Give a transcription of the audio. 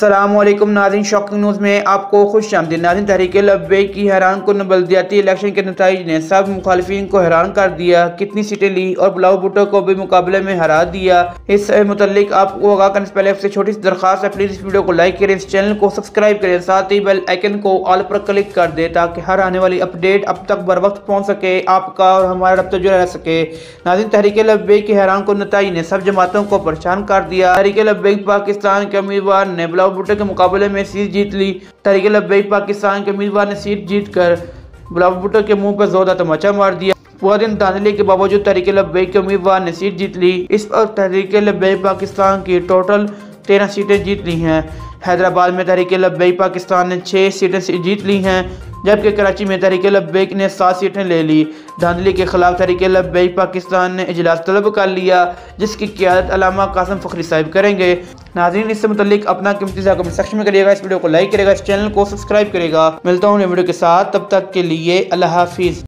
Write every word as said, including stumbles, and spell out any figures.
अस्सलामुअलैकुम नाज़रीन, shocking news में आपको खुश आमदीद। नाज़रीन, तहरीक लब्बैक की हैरान कुन बल्दियाती इलेक्शन के नतीजे ने सब मुखालिफिन को हैरान कर दिया। कितनी सीटें ली और बिलावल भुट्टो को भी मुकाबले में हरा दिया। इस मुतल्लिक आपको आगाह करने से पहले आपसे छोटी सी दरख्वास्त है, प्लीज़ इस वीडियो को लाइक करें, इस चैनल को सब्सक्राइब करें, साथ ही बेल आइकन को ऑल पर क्लिक कर दे ताकि हर आने वाली अपडेट अब तक बर वक्त पहुँच सके, आपका और हमारा रब्ता जुड़ा रह सके। नाज़रीन, तहरीक लब्बैक की हैरान कुन नतीजे ने सब जमातों को परेशान कर दिया। तहरीक लब्बैक पाकिस्तान के उम्मीदवार ने बिलावल भुट्टो के मुकाबले में सीट जीत ली। तहरीक लब्बैक पाकिस्तान के उम्मीदवार ने सीट जीत कर बिलावल भुट्टो के मुंह पर जोरदार तमाचा मार दिया। पूरा दिन धांधली के बावजूद तहरीक लब्बैक के उम्मीदवार ने सीट जीत ली। इस पर तहरीक लब्बैक पाकिस्तान की टोटल तेरह सीटें जीत ली हैं। हैदराबाद में तहरीक लब्बैक पाकिस्तान ने छः सीटें जीत ली हैं, जबकि कराची में तहरीक लब्बैक ने सात सीटें ले ली। धांधली के खिलाफ तहरीक लब्बैक पाकिस्तान ने इजलास तलब कर लिया, जिसकी क़ियादत अल्लामा कासिम फ़खरी साहिब करेंगे। नाज़रीन, इससे मुतल्लिक अपना कीमती राय कमेंट सेक्शन में करिएगा, इस वीडियो को लाइक करेगा, इस चैनल को सब्सक्राइब करेगा। मिलता हूँ नए वीडियो के साथ, तब तक के लिए अल्लाह हाफिज़।